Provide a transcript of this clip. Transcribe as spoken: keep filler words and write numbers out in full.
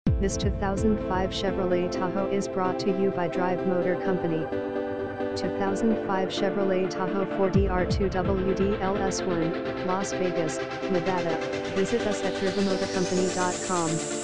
This two thousand five Chevrolet Tahoe is brought to you by Drive Motor Company. two thousand five Chevrolet Tahoe four D R two W D L S one, Las Vegas, Nevada. Visit us at driven motor company dot com.